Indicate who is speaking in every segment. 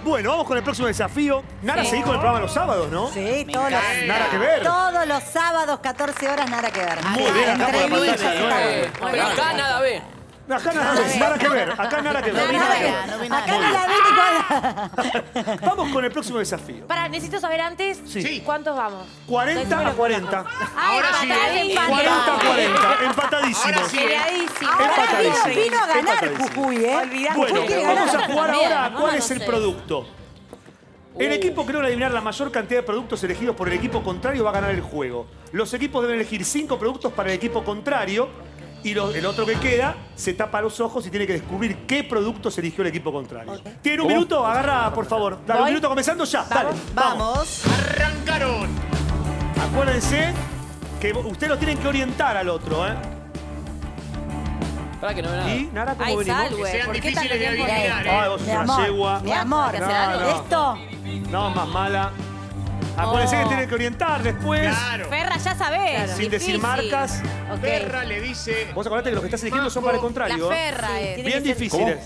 Speaker 1: Bueno, vamos con el próximo desafío. Nara, seguís con el programa los sábados, ¿no?
Speaker 2: Sí, todos los,
Speaker 1: Nada que ver.
Speaker 2: todos los sábados, 14 horas, nada que ver.
Speaker 1: Muy bien, acá por la
Speaker 2: Entrevistas
Speaker 1: pantalla,
Speaker 2: y
Speaker 1: ¿no?
Speaker 2: tal.
Speaker 3: Pero acá nada ve.
Speaker 1: Acá nada que ver, acá nada que ver.
Speaker 2: Nada que ver. Acá no la vi ni cuál.
Speaker 1: Vamos con el próximo desafío.
Speaker 4: Para, necesito saber antes
Speaker 1: Sí.
Speaker 4: cuántos vamos.
Speaker 1: 40 a 40.
Speaker 5: Ahora sí,
Speaker 4: empate.
Speaker 1: 40 a 40. Empatadísimos.
Speaker 5: Ahora sí,
Speaker 4: Peleadísimo.
Speaker 2: Ahora
Speaker 1: Empatadísimo.
Speaker 2: vino a ganar
Speaker 1: Empatadísimo.
Speaker 2: Jujuy, ¿eh?
Speaker 4: Olvidate.
Speaker 1: Bueno,
Speaker 2: Jujuy quiere
Speaker 1: vamos a
Speaker 2: ganar.
Speaker 1: jugar
Speaker 4: También,
Speaker 1: ahora
Speaker 4: ¿no?
Speaker 1: cuál
Speaker 4: No
Speaker 1: es el
Speaker 4: sé.
Speaker 1: producto. El equipo que logra adivinar la mayor cantidad de productos elegidos por el equipo contrario va a ganar el juego. Los equipos deben elegir 5 productos para el equipo contrario y el otro que queda se tapa los ojos y tiene que descubrir qué productos eligió el equipo contrario. ¿Tiene un minuto? Agarra, por favor. Dale, un
Speaker 4: Voy.
Speaker 1: minuto comenzando ya. Dale, vamos.
Speaker 5: arrancaron.
Speaker 1: Acuérdense que ustedes lo tienen que orientar al otro, ¿eh?
Speaker 3: Para que no ve nada.
Speaker 1: Y, Nara, ¿cómo
Speaker 4: Ay,
Speaker 1: venimos?
Speaker 5: Que
Speaker 4: salve.
Speaker 5: sean
Speaker 4: ¿Por qué
Speaker 5: difíciles
Speaker 4: tanto
Speaker 5: de
Speaker 4: tiempo?
Speaker 5: adivinar,
Speaker 1: Ay, vos sos
Speaker 2: Mi
Speaker 1: una
Speaker 2: amor,
Speaker 1: yegua.
Speaker 2: mi amor.
Speaker 4: ¿Hay que hacer algo?
Speaker 2: Esto,
Speaker 1: No, más mala. Acuérdense que tienen que orientar después.
Speaker 5: Claro.
Speaker 4: Ferra, ya sabés.
Speaker 1: Sin decir
Speaker 4: Difícil.
Speaker 1: marcas.
Speaker 4: Ok.
Speaker 5: Perra le dice...
Speaker 1: Vos acordate que los que estás eligiendo son para el
Speaker 4: La
Speaker 1: contrario. ¿eh?
Speaker 4: Ferra es.
Speaker 1: Bien difíciles.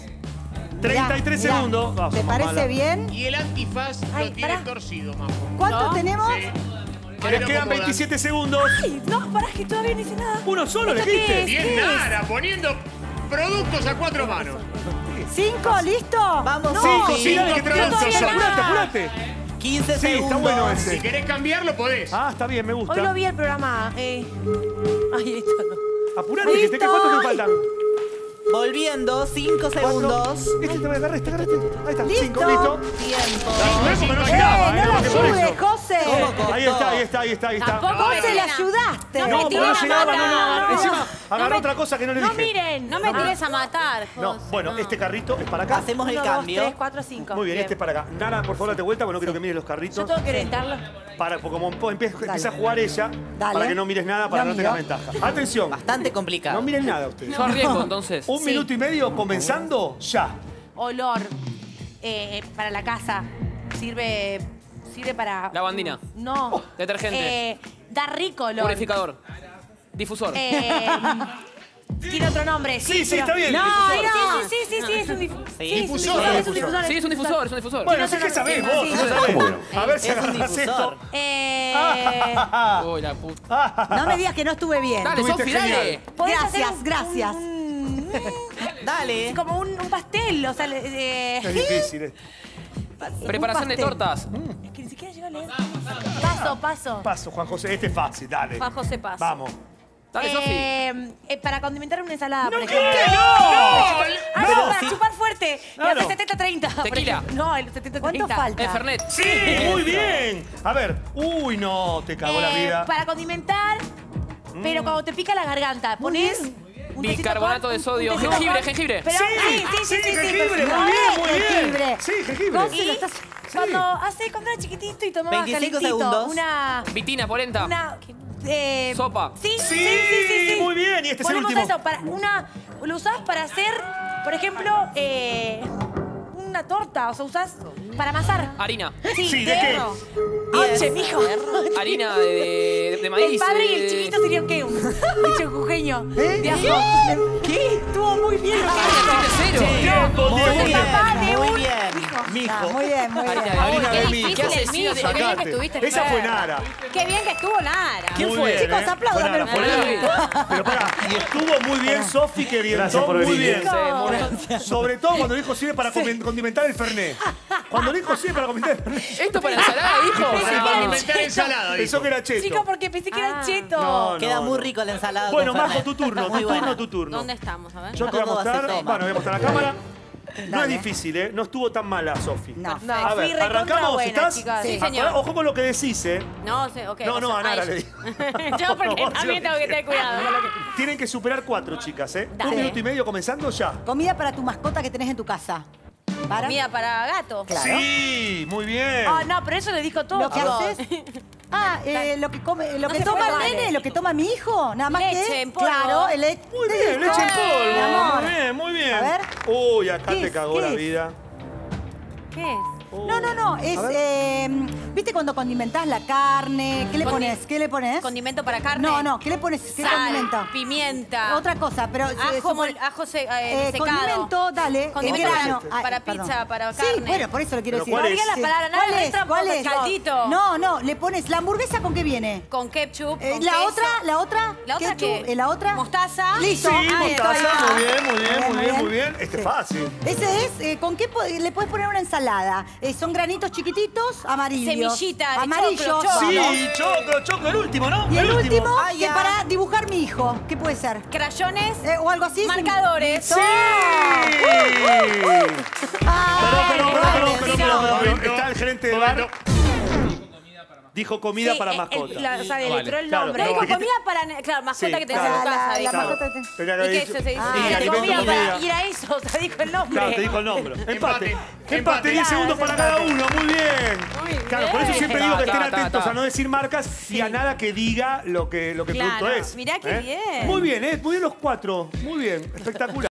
Speaker 1: 33
Speaker 2: mirá,
Speaker 1: segundos. Vamos,
Speaker 2: ¿te
Speaker 1: más
Speaker 2: parece
Speaker 1: mala.
Speaker 2: bien?
Speaker 5: Y el antifaz
Speaker 4: Ay,
Speaker 5: lo tiene
Speaker 4: pará.
Speaker 5: torcido, Majo.
Speaker 2: ¿Cuánto
Speaker 4: ¿No?
Speaker 2: tenemos?
Speaker 5: Sí.
Speaker 1: Les
Speaker 5: Pero
Speaker 1: quedan
Speaker 5: como
Speaker 1: 27 segundos.
Speaker 4: Ay, no, pará, que todavía no hice nada.
Speaker 1: Uno solo
Speaker 4: ¿Esto
Speaker 1: elegiste.
Speaker 4: qué es?
Speaker 5: Bien, Nara, poniendo productos a 4 manos.
Speaker 2: ¿5? ¿Listo?
Speaker 6: Vamos,
Speaker 2: No,
Speaker 1: Sí, sí, dale que te avanzas.
Speaker 4: todavía
Speaker 1: Apurate,
Speaker 4: nada.
Speaker 1: apurate.
Speaker 6: 15
Speaker 1: Sí,
Speaker 6: segundos.
Speaker 1: está bueno
Speaker 5: Si
Speaker 1: ese.
Speaker 5: querés cambiarlo, podés.
Speaker 1: Ah, está bien, me
Speaker 4: Hoy lo
Speaker 1: gusta.
Speaker 4: vi el programa. Ay, esto no.
Speaker 1: Apurate, que te quedan. ¿Cuánto te faltan?
Speaker 6: Volviendo, 5 segundos.
Speaker 1: Este te voy a agarrar, este, agarra este. Ahí está,
Speaker 2: Listo.
Speaker 1: 5, listo.
Speaker 6: Tiempo.
Speaker 1: No, es porque no llegaba,
Speaker 2: no la
Speaker 1: porque por
Speaker 2: ayudes,
Speaker 1: eso.
Speaker 2: José.
Speaker 6: ¿Cómo?
Speaker 1: Ahí está, ahí está, ahí está, ahí está.
Speaker 4: Tampoco
Speaker 2: José, le
Speaker 4: Elena.
Speaker 2: ayudaste.
Speaker 4: No
Speaker 1: No,
Speaker 4: me
Speaker 1: porque
Speaker 4: tires
Speaker 1: no
Speaker 4: a
Speaker 1: llegaba,
Speaker 4: matar.
Speaker 1: no. Encima
Speaker 4: No
Speaker 1: agarró
Speaker 4: me-
Speaker 1: otra cosa que no le
Speaker 4: No
Speaker 1: dije.
Speaker 4: miren, no me tires a matar.
Speaker 1: No,
Speaker 4: José,
Speaker 1: bueno,
Speaker 4: no.
Speaker 1: este carrito es para acá.
Speaker 6: Hacemos el
Speaker 4: 1, 2,
Speaker 6: cambio.
Speaker 4: 3, 4, 5.
Speaker 1: Muy bien, este es para acá. Nara, por favor, date vuelta, porque no quiero que mires los
Speaker 4: Yo
Speaker 1: carritos.
Speaker 4: tengo que orientarlo.
Speaker 1: Porque como empieza a jugar ella,
Speaker 2: Dale.
Speaker 1: para que no mires nada, para
Speaker 2: No
Speaker 1: no tener
Speaker 2: miro.
Speaker 1: ventaja. Atención,
Speaker 6: Bastante complicado.
Speaker 1: no miren nada ustedes.
Speaker 3: Yo arriesgo entonces.
Speaker 1: Un minuto y medio comenzando ya.
Speaker 4: Olor para la casa. Sirve para...
Speaker 3: Lavandina.
Speaker 4: No.
Speaker 3: Detergente.
Speaker 4: Da rico olor.
Speaker 3: Purificador. Difusor.
Speaker 4: Tiene otro nombre.
Speaker 1: Sí,
Speaker 4: pero-
Speaker 1: está bien,
Speaker 4: No,
Speaker 1: difusor.
Speaker 4: sí, es un difusor.
Speaker 6: Sí,
Speaker 5: difusor,
Speaker 4: es un
Speaker 5: difusor.
Speaker 4: difusor.
Speaker 3: Sí, es un difusor, es un difusor.
Speaker 1: Bueno, sí que sabés vos,
Speaker 4: sí,
Speaker 1: no
Speaker 4: sí.
Speaker 1: sabés. A ver si
Speaker 6: Es un
Speaker 1: agarrás
Speaker 6: difusor.
Speaker 1: esto.
Speaker 3: Uy, la puta.
Speaker 2: No me digas que no estuve bien.
Speaker 3: Dale,
Speaker 1: Estuviste
Speaker 3: Sofi, dale.
Speaker 1: genial.
Speaker 4: Podés hacer
Speaker 2: Gracias,
Speaker 4: un-
Speaker 2: gracias.
Speaker 6: Dale.
Speaker 4: como un pastel, o sea,
Speaker 1: Es difícil.
Speaker 3: Preparación de
Speaker 2: pastel.
Speaker 3: tortas.
Speaker 4: es que ni siquiera llego a leer. Paso.
Speaker 1: Paso, Juan José. Este es fácil, dale.
Speaker 4: Juan José Paso.
Speaker 1: Vamos.
Speaker 3: Dale, Sofi.
Speaker 4: Para condimentar una ensalada, por
Speaker 1: ¿qué?
Speaker 4: ejemplo.
Speaker 1: ¡No!
Speaker 4: Ah, no,
Speaker 6: Pero
Speaker 4: para
Speaker 6: sí.
Speaker 4: chupar fuerte.
Speaker 1: Claro.
Speaker 4: El 70-30. por
Speaker 3: Tequila.
Speaker 4: ejemplo. No, el 70-30.
Speaker 2: ¿Cuánto falta?
Speaker 3: El Fernet.
Speaker 1: Sí, muy bien. A ver. Uy, no, te cagó la vida.
Speaker 4: Para condimentar, pero cuando te pica la garganta, pones un tecito
Speaker 3: Bicarbonato
Speaker 4: con-
Speaker 3: de
Speaker 4: un
Speaker 3: sodio.
Speaker 4: tecito
Speaker 3: Jengibre,
Speaker 4: con-
Speaker 3: jengibre.
Speaker 4: Pero, sí,
Speaker 1: jengibre,
Speaker 4: perfecto.
Speaker 1: muy bien, muy bien.
Speaker 2: Jengibre.
Speaker 1: Sí, jengibre.
Speaker 2: José, lo estás...
Speaker 4: Cuando era chiquitito y tomaba
Speaker 6: 25
Speaker 4: calentito,
Speaker 6: segundos.
Speaker 3: Vitina, polenta.
Speaker 4: una
Speaker 3: Sopa.
Speaker 4: Sí,
Speaker 1: Sí, muy bien. Y este es el
Speaker 4: Ponemos
Speaker 1: último.
Speaker 4: eso, lo usás para hacer, por ejemplo, una torta, o sea, usás para amasar.
Speaker 3: Harina.
Speaker 1: Sí, ¿de qué?
Speaker 4: Oye, mijo.
Speaker 3: Harina de maíz.
Speaker 4: El padre y el
Speaker 3: de-
Speaker 4: chiquito serían qué, un dicho jujeño. De ajo.
Speaker 2: ¿Qué?
Speaker 4: Estuvo muy bien lo que
Speaker 3: Harina
Speaker 4: hizo.
Speaker 3: de cero.
Speaker 1: Tiempo,
Speaker 6: Muy
Speaker 1: tiempo,
Speaker 6: bien,
Speaker 4: papá de
Speaker 6: muy
Speaker 4: un
Speaker 6: bien.
Speaker 1: Mijo.
Speaker 2: Ah, muy bien, muy
Speaker 3: Harina
Speaker 2: bien.
Speaker 3: de
Speaker 1: Harina de
Speaker 3: qué
Speaker 1: mijo.
Speaker 3: difícil el mío.
Speaker 4: Qué bien que
Speaker 1: Sacate.
Speaker 4: estuviste,
Speaker 1: Esa fue
Speaker 4: Fer.
Speaker 1: Nara.
Speaker 4: Qué bien que estuvo Nara.
Speaker 3: ¿Quién
Speaker 1: Muy
Speaker 3: fue?
Speaker 1: bien,
Speaker 2: Chicos, apláudanmelo
Speaker 1: Fue Nara,
Speaker 3: por
Speaker 1: fue Nara. Pero pará, y estuvo muy bien Sofi, que orientó
Speaker 7: por
Speaker 1: muy
Speaker 7: venir.
Speaker 1: bien. Sobre todo cuando dijo sirve para condimentar el Fernet. Cuando dijo sirve para condimentar el Fernet.
Speaker 3: Esto para ensalada, dijo.
Speaker 5: Para
Speaker 3: No.
Speaker 5: condimentar ensalada,
Speaker 1: Pensó
Speaker 5: dijo.
Speaker 1: que era cheto.
Speaker 4: Chicos, porque pensé que era cheto.
Speaker 1: No,
Speaker 6: Queda
Speaker 1: no,
Speaker 6: muy
Speaker 1: no.
Speaker 6: rico la ensalada.
Speaker 1: Bueno,
Speaker 6: con
Speaker 1: Majo,
Speaker 6: Fernet.
Speaker 1: tu turno,
Speaker 6: Está muy
Speaker 1: tu
Speaker 6: buena.
Speaker 1: turno, tu turno.
Speaker 4: ¿Dónde estamos? A ver.
Speaker 1: Yo te voy a
Speaker 6: ¿Cómo
Speaker 1: mostrar,
Speaker 6: hace toma?
Speaker 1: bueno, voy a mostrar a la cámara. No es
Speaker 2: Dale.
Speaker 1: difícil, ¿eh? No estuvo tan mala, Sofi.
Speaker 2: No.
Speaker 4: No,
Speaker 1: A
Speaker 4: fui
Speaker 1: ver,
Speaker 4: recontra
Speaker 1: arrancamos,
Speaker 4: buena,
Speaker 1: ¿estás?
Speaker 4: chicas. Sí,
Speaker 1: Ah,
Speaker 4: señor.
Speaker 1: Ojo con lo que decís, ¿eh?
Speaker 4: No sé, ok.
Speaker 1: No, no, a Nara
Speaker 4: ay,
Speaker 1: le digo.
Speaker 4: Yo porque
Speaker 1: No,
Speaker 4: también
Speaker 1: sí.
Speaker 4: tengo que tener cuidado con lo que...
Speaker 1: Tienen que superar 4, chicas, ¿eh?
Speaker 4: Dale.
Speaker 1: 1 minuto y medio comenzando ya.
Speaker 2: Comida para tu mascota que tenés en tu casa. ¿Para?
Speaker 4: Comida para gato.
Speaker 2: Claro.
Speaker 1: Sí, muy bien.
Speaker 4: Oh, no, pero eso le dijo todo.
Speaker 2: Lo que
Speaker 4: chicos.
Speaker 2: haces... Ah, lo que come, lo
Speaker 4: No
Speaker 2: que
Speaker 4: se
Speaker 2: toma el
Speaker 4: puede.
Speaker 2: nene, lo que toma mi hijo, nada más
Speaker 4: Leche
Speaker 2: que...
Speaker 4: en polvo.
Speaker 2: Claro, el leche.
Speaker 1: Muy bien, leche en
Speaker 2: Mi
Speaker 1: polvo.
Speaker 2: amor.
Speaker 1: Muy bien, muy bien.
Speaker 2: A ver.
Speaker 1: Uy, acá
Speaker 2: ¿Qué
Speaker 1: te
Speaker 2: es?
Speaker 1: cagó
Speaker 2: ¿Qué
Speaker 1: la
Speaker 2: es?
Speaker 1: vida.
Speaker 4: ¿Qué es?
Speaker 2: No. Es, ¿viste cuando condimentás la carne? ¿Qué le pones? ¿Qué le pones?
Speaker 4: Condimento para carne.
Speaker 2: No. ¿Qué le pones? ¿Qué
Speaker 4: Sal,
Speaker 2: condimento?
Speaker 4: pimienta.
Speaker 2: Otra cosa, pero...
Speaker 4: Ajo secado.
Speaker 2: Condimento, dale.
Speaker 4: Condimento
Speaker 2: grano.
Speaker 4: para
Speaker 2: Perdón.
Speaker 4: pizza, para carne.
Speaker 2: Sí, bueno, por eso lo quiero
Speaker 1: ¿Pero
Speaker 2: decir.
Speaker 1: cuál
Speaker 4: No digas la
Speaker 2: Sí.
Speaker 4: palabra, nada,
Speaker 2: ¿Cuál
Speaker 4: es
Speaker 2: es?
Speaker 4: tramposo,
Speaker 2: ¿Cuál es?
Speaker 4: caldito.
Speaker 2: No, le pones la hamburguesa con qué viene.
Speaker 4: Con ketchup, con
Speaker 2: La
Speaker 4: queso.
Speaker 2: otra.
Speaker 4: ¿La otra
Speaker 2: ketchup,
Speaker 4: qué?
Speaker 2: La otra.
Speaker 4: Mostaza.
Speaker 2: Listo.
Speaker 1: Sí,
Speaker 2: Ahí está.
Speaker 1: mostaza, muy bien. Este es fácil.
Speaker 2: Ese es, ¿con qué le puedes poner una ensalada? Son granitos chiquititos, amarillos.
Speaker 4: Semillita de
Speaker 2: Amarillos.
Speaker 4: choclo, choclo.
Speaker 1: Sí, choclo, el último, ¿no?
Speaker 2: Y el último,
Speaker 6: Ay,
Speaker 2: que
Speaker 6: ya.
Speaker 2: para dibujar mi hijo. ¿Qué puede ser?
Speaker 4: Crayones.
Speaker 2: O algo así.
Speaker 4: Marcadores.
Speaker 1: ¡Sí!
Speaker 2: Ay,
Speaker 1: Perdón. Está el gerente del bar.
Speaker 5: Momento.
Speaker 1: Dijo comida para mascota.
Speaker 4: O sea, letró el
Speaker 1: Claro,
Speaker 4: nombre.
Speaker 1: pero
Speaker 4: Dijo
Speaker 1: dijiste-
Speaker 4: comida para... Claro, mascota
Speaker 1: Sí,
Speaker 4: que tenés en
Speaker 1: claro.
Speaker 4: tu casa.
Speaker 2: La
Speaker 4: dijo.
Speaker 2: mascota
Speaker 1: Tenía que
Speaker 4: ¿Y
Speaker 1: haber
Speaker 4: qué
Speaker 1: dicho-
Speaker 4: eso se dice?
Speaker 1: Sí, alimento,
Speaker 4: Comida
Speaker 1: comida.
Speaker 4: para... Y era eso, o sea, dijo el nombre.
Speaker 1: Claro, te dijo el nombre. Empate.
Speaker 5: Empate.
Speaker 1: Empate, 10 segundos para cada uno. Muy bien.
Speaker 4: Muy
Speaker 1: Claro, por eso
Speaker 4: bien.
Speaker 1: siempre digo que estén
Speaker 3: Ta,
Speaker 1: atentos
Speaker 3: ta.
Speaker 1: a no decir marcas y a nada que diga lo que el
Speaker 4: Claro,
Speaker 1: producto es.
Speaker 4: mirá qué bien.
Speaker 1: Muy bien, muy bien los cuatro. Muy bien, espectacular.